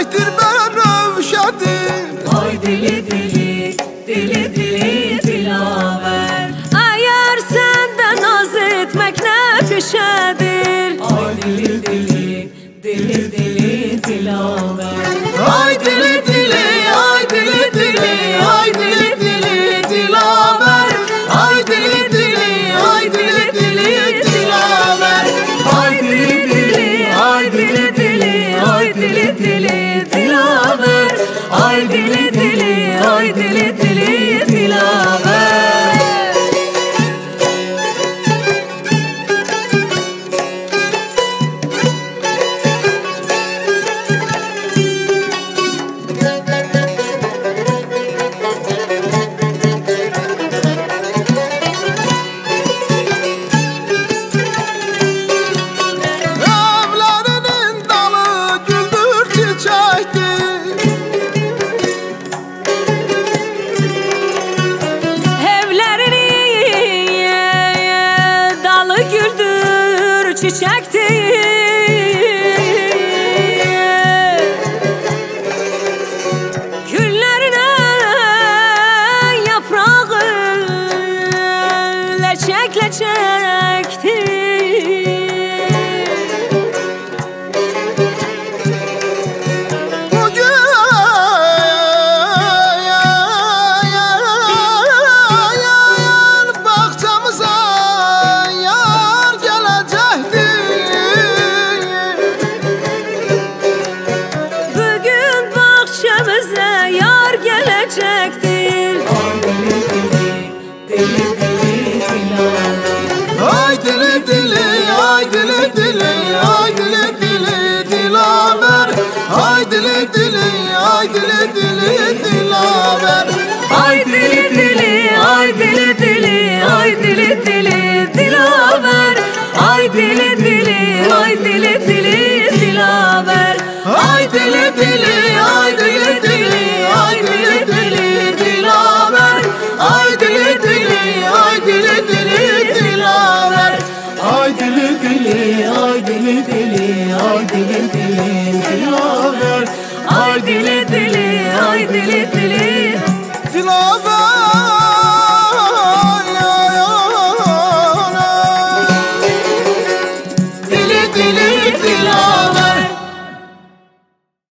dilber rövşədir. Ay dili dili, dili dili dilaver. Eğer senden naz etmek ne peşedir. Ay dili dili, dili dili dilaver. Ay dili dili, ay dili dili, ay dili dili dilaver. Ay dili dili, ay dili dili dilaver. Ay dili dili, ay dili dili, ay dili dili dilaver. Ay dili dili, ay dili dili dilaver. Evlərinin dalı güldür çiçəkdir. Evlerinin dalı güldür çiçektir. Güllerine yaprağı leçek leçektir. Bugün bağçamıza yar gələcəkdir. Bugün bahçemize yar gelecektir. Ay dili dili, dili dilaver. Ay dili dili, ay dili dili dilaver. Ay dili dili, ay dili dili, ay dili dili dilaver. Ay dili dili, ay dili dili dilaver. Ay dili dili, ay dili dili, ay dili dili dilaver. Ay dili dili, ay dili dili dilaver. Ay dili dili, ay dili dili, ay dili dili dilaver. Ay dili dili, ay dili dili